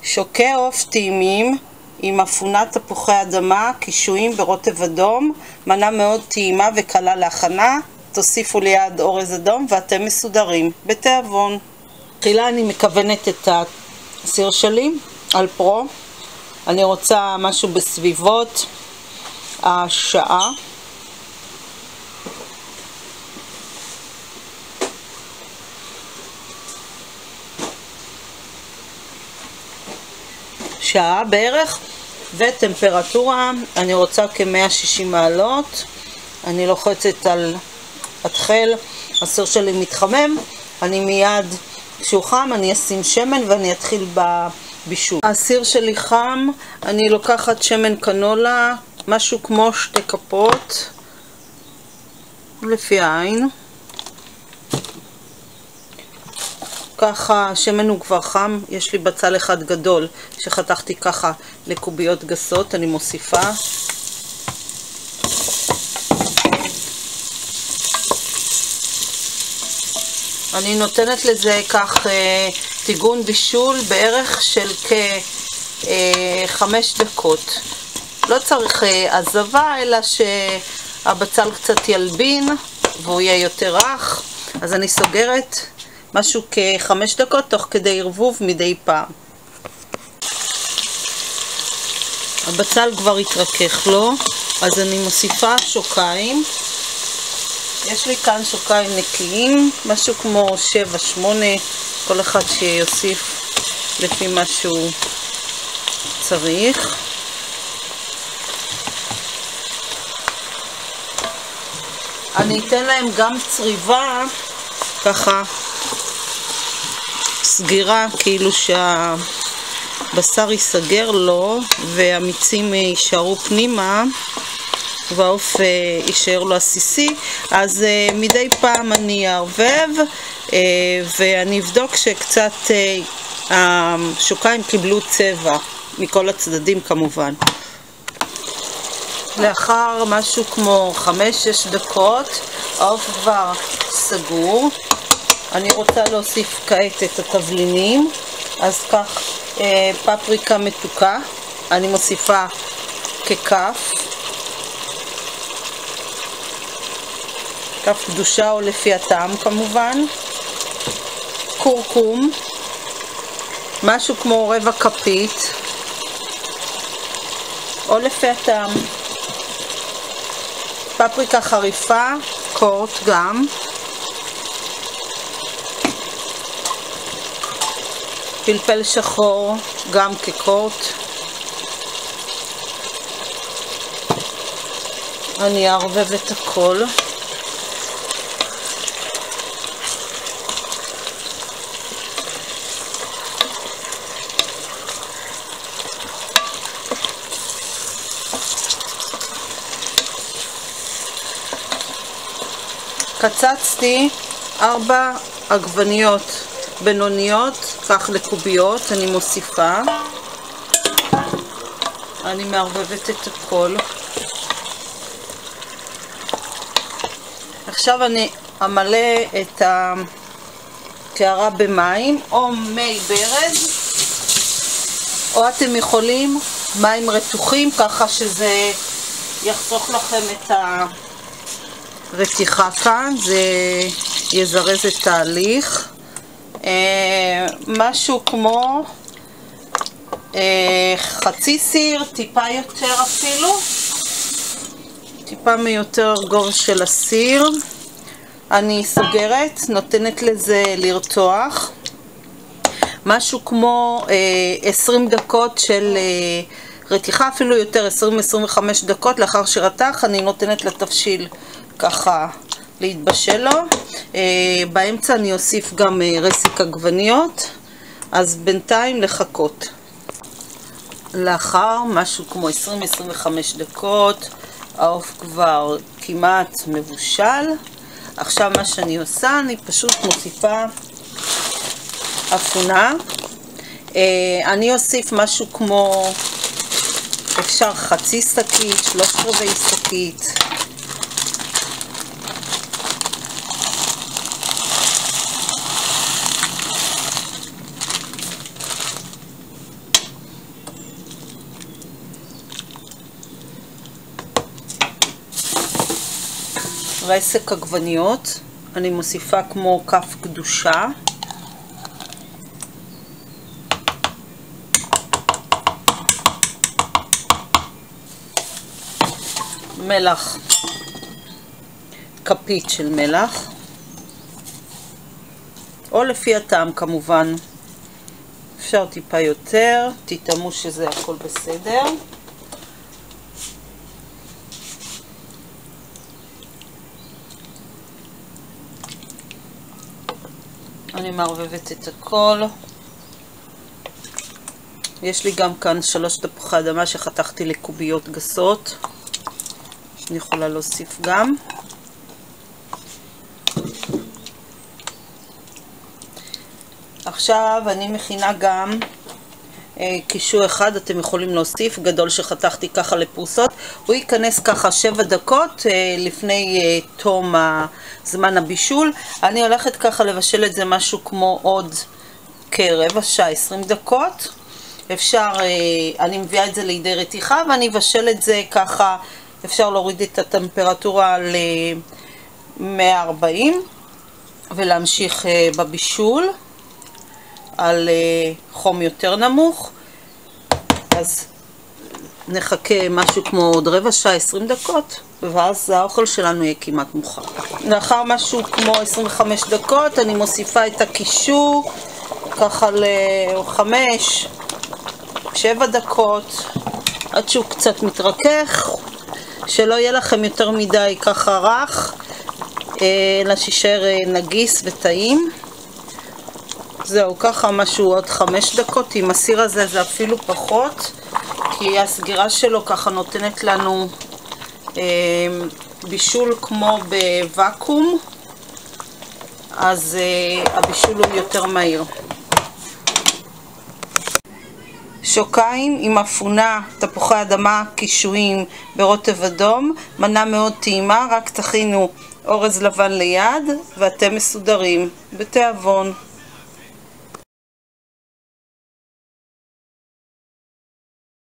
שוקי עוף טעימים עם אפונת תפוחי אדמה, קישואים ברוטב אדום, מנה מאוד טעימה וקלה להכנה. תוסיפו ליד אורז אדום ואתם מסודרים בתיאבון. תחילה אני מכוונת את הסיר שלי על פרו. אני רוצה משהו בסביבות השעה. שעה בערך, וטמפרטורה אני רוצה כ-160 מעלות. אני לוחצת על התחל, הסיר שלי מתחמם, אני מיד כשהוא חם אני אשים שמן ואני אתחיל בבישול. הסיר שלי חם, אני לוקחת שמן קנולה, משהו כמו 2 כפות לפי העין. ככה השמן הוא כבר חם, יש לי בצל אחד גדול שחתכתי ככה לקוביות גסות, אני מוסיפה. אני נותנת לזה כך טיגון בישול בערך של כ-5 דקות. לא צריך עזבה, אלא שהבצל קצת ילבין והוא יהיה יותר רך. אז אני סוגרת משהו כ-5 דקות תוך כדי ערבוב מדי פעם. הבצל כבר התרכך לו, אז אני מוסיפה שוקיים. יש לי כאן שוקיים נקיים, משהו כמו 7-8, כל אחד שיוסיף לפי מה שהוא צריך. אני אתן להם גם צריבה, ככה סגירה, כאילו שהבשר ייסגר לו והמיצים יישארו פנימה והעוף יישאר לו עסיסי. אז מדי פעם אני אערבב ואני אבדוק שקצת השוקיים קיבלו צבע מכל הצדדים כמובן. לאחר משהו כמו 5-6 דקות העוף כבר סגור. אני רוצה להוסיף כעת את התבלינים, אז כך פפריקה מתוקה, אני מוסיפה ככף קדושה או לפי הטעם כמובן, קורקום, משהו כמו רבע כפית או לפי הטעם, פפריקה חריפה, קורט גם, פלפל שחור גם כקורט. אני אערבב את הכל. קצצתי 4 עגבניות בינוניות, כך לקוביות, אני מוסיפה. אני מערבבת את הכל. עכשיו אני אמלא את הקערה במים או מי ברז, או אתם יכולים מים רתוחים, ככה שזה יחסוך לכם את הרתיחה כאן, זה יזרז את תהליך. משהו כמו חצי סיר, טיפה יותר אפילו, טיפה מיותר גור של הסיר. אני סוגרת, נותנת לזה לרתוח, משהו כמו 20 דקות של רתיחה, אפילו יותר, 20-25 דקות לאחר שרתח. אני נותנת לתבשיל ככה להתבשל לו. באמצע אני אוסיף גם רסק עגבניות, אז בינתיים לחכות. לאחר משהו כמו 20-25 דקות העוף כבר כמעט מבושל. עכשיו מה שאני עושה, אני פשוט מוסיפה אפונה. אני אוסיף משהו כמו, אפשר חצי שקית, 3/4 שקית. רסק עגבניות, אני מוסיפה כמו כף קדושה. מלח, כפית של מלח, או לפי הטעם כמובן. אפשר טיפה יותר, תתאמו שזה הכל בסדר. אני מערבבת את הכל. יש לי גם כאן 3 תפוחי אדמה שחתכתי לקוביות גסות, אני יכולה להוסיף גם. עכשיו אני מכינה גם קישור אחד, אתם יכולים להוסיף, גדול שחתכתי ככה לפרוסות. הוא ייכנס ככה 7 דקות לפני תום זמן הבישול. אני הולכת ככה לבשל את זה משהו כמו עוד כרבע שעה, 20 דקות. אפשר, אני מביאה את זה לידי רתיחה ואני אבשל את זה ככה, אפשר להוריד את הטמפרטורה ל-140 ולהמשיך בבישול על חום יותר נמוך. אז נחכה משהו כמו עוד רבע שעה, 20 דקות, ואז האוכל שלנו יהיה כמעט מוכן. לאחר משהו כמו 25 דקות אני מוסיפה את הקישור ככה ל-5-7 דקות עד שהוא קצת מתרכך, שלא יהיה לכם יותר מדי ככה רך, אלא שישאר נגיס וטעים. זהו, ככה משהו עוד 5 דקות. עם הסיר הזה זה אפילו פחות, כי הסגירה שלו ככה נותנת לנו בישול כמו בוואקום, אז הבישול הוא יותר מהיר. שוקיים עם אפונה, תפוחי אדמה, קישואים ברוטב אדום, מנה מאוד טעימה, רק תכינו אורז לבן ליד ואתם מסודרים בתיאבון.